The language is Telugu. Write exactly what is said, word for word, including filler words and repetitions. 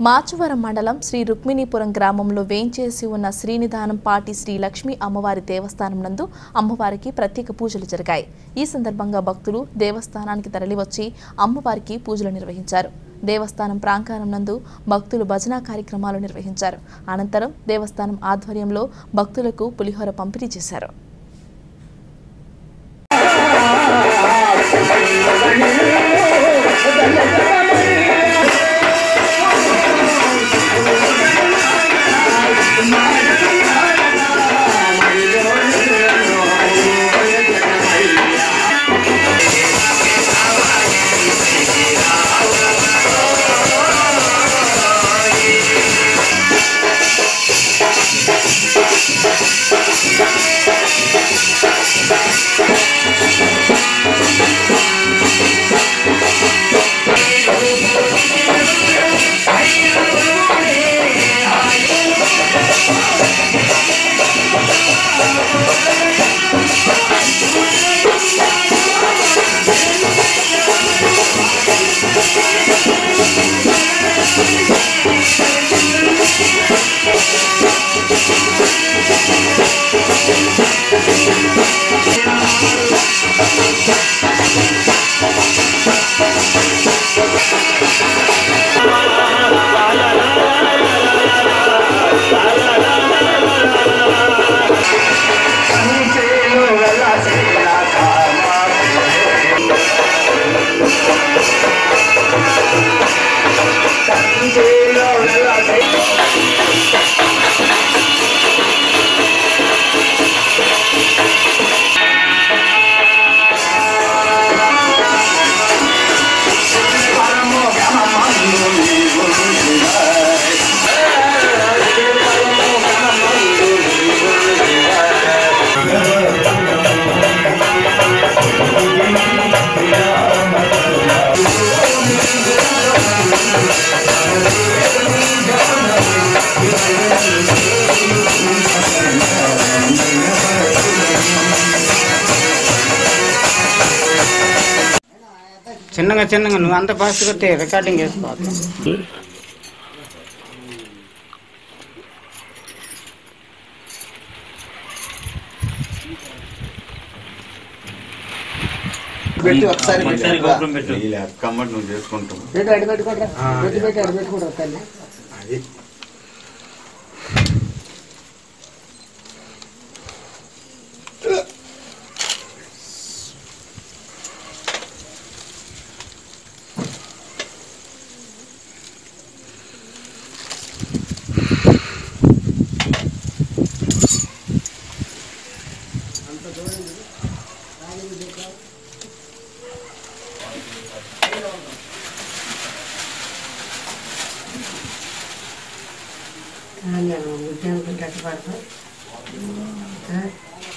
మాచవరం మండలం శ్రీ రుక్మిణీపురం గ్రామంలో వేంచేసి ఉన్న శ్రీనిధానం పాటి శ్రీ లక్ష్మీ అమ్మవారి దేవస్థానం నందు అమ్మవారికి ప్రత్యేక పూజలు జరిగాయి। ఈ సందర్భంగా భక్తులు దేవస్థానానికి తరలివచ్చి అమ్మవారికి పూజలు నిర్వహించారు। దేవస్థానం ప్రాంగణం నందు భక్తులు భజన కార్యక్రమాలు నిర్వహించారు। అనంతరం దేవస్థానం ఆధ్వర్యంలో భక్తులకు పులిహోర పంపిణీ చేశారు। చిన్నగా చిన్నగా నువ్వు అంత ఫాస్ట్ కొట్టే రికార్డింగ్ చేసుకోవచ్చు। పెట్టి ఒకసారి కమ్మటి నువ్వు చేసుకుంటావు అది ఉద్యోగం కట్టుబడతాం।